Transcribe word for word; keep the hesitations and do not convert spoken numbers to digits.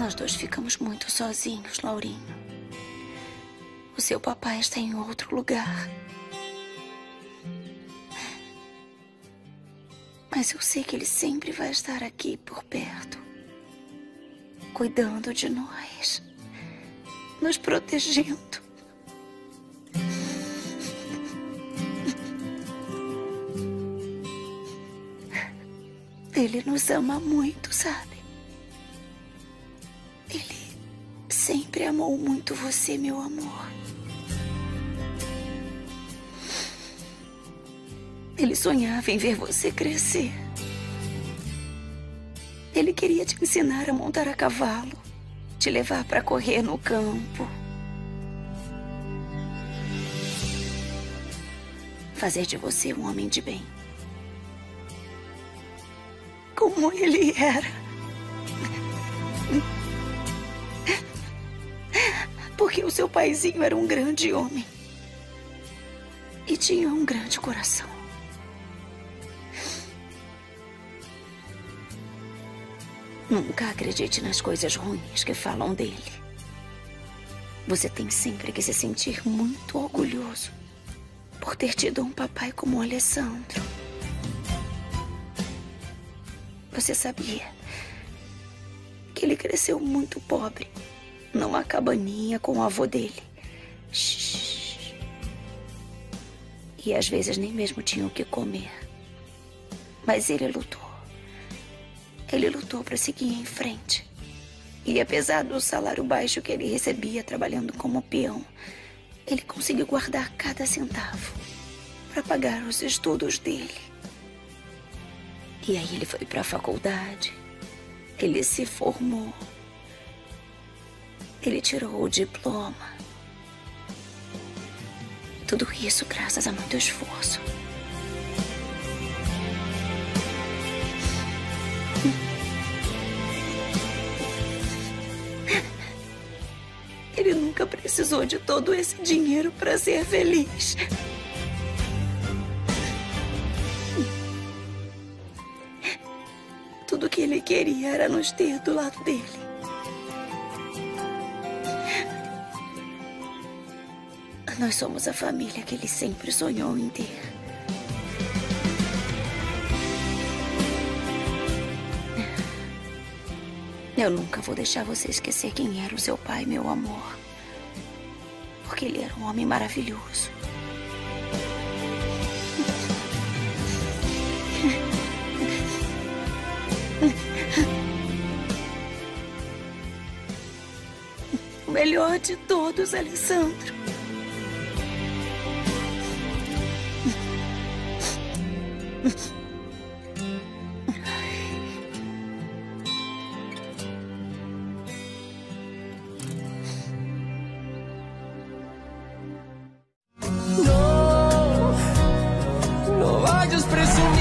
Nós dois ficamos muito sozinhos, Laurinho. O seu papai está em outro lugar. Mas eu sei que ele sempre vai estar aqui por perto, cuidando de nós, nos protegendo. Ele nos ama muito, sabe? Ele sempre amou muito você, meu amor. Ele sonhava em ver você crescer. Ele queria te ensinar a montar a cavalo, te levar para correr no campo, fazer de você um homem de bem, como ele era. Porque o seu paizinho era um grande homem e tinha um grande coração. Nunca acredite nas coisas ruins que falam dele. Você tem sempre que se sentir muito orgulhoso por ter tido um papai como o Alessandro. Você sabia que ele cresceu muito pobre numa cabaninha com o avô dele? Shhh. E às vezes nem mesmo tinha o que comer. Mas ele lutou. Ele lutou para seguir em frente. E apesar do salário baixo que ele recebia trabalhando como peão, ele conseguiu guardar cada centavo para pagar os estudos dele. E aí ele foi para a faculdade. Ele se formou. Ele tirou o diploma. Tudo isso graças a muito esforço. Ele nunca precisou de todo esse dinheiro para ser feliz. Tudo que ele queria era nos ter do lado dele. Nós somos a família que ele sempre sonhou em ter. Eu nunca vou deixar você esquecer quem era o seu pai, meu amor. Porque ele era um homem maravilhoso. O melhor de todos, Alessandro. Presumir